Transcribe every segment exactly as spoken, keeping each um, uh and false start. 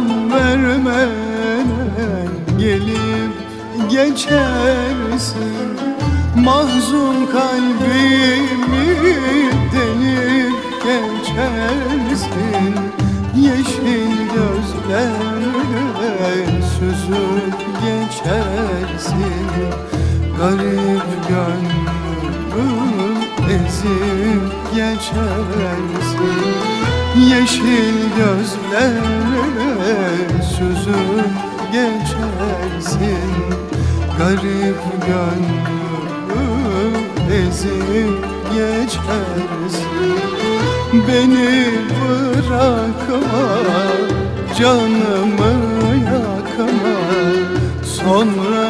vermeden gelip geçersin. Mahzun kalbimi delip geçersin. Yeşil gözlerle süzüp geçersin. Garip gönlümü ezip geçersin. Yeşil gözlerle süzüp geçersin. Garip gönlümü ezip geçersin. Beni bırakma, canımı yakma, sonra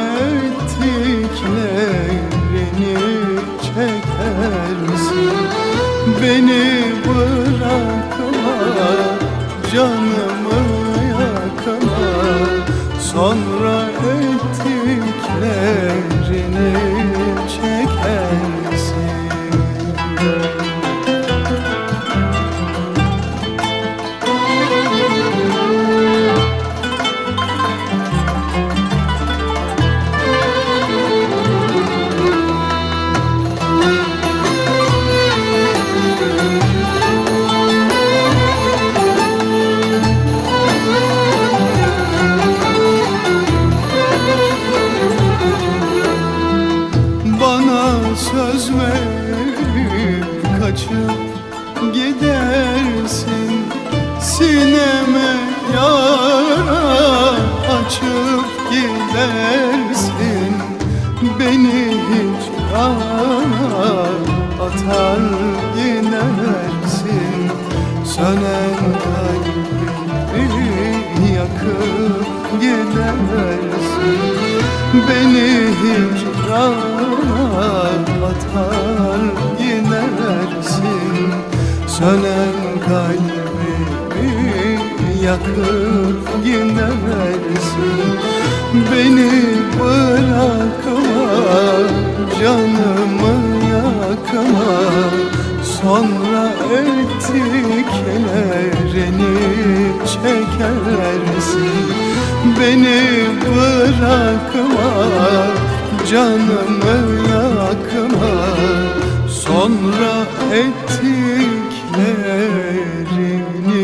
ettiklerini çekersin. Beni bırakma, canımı yakma, sonra ettiklerini çekersin. Söz verip kaçıp gidersin. Sineme yara açıp gidersin. Beni hicrana atar gidersin. Sönen kalbimi yakıp gidersin. Beni hicrana atar gidersin. Sönen kalbimi yakıp gidersin. Beni bırakma, canımı yakma, sonra ettiklerini çekersin. Beni bırakma, canımı yakma, sonra ettiklerini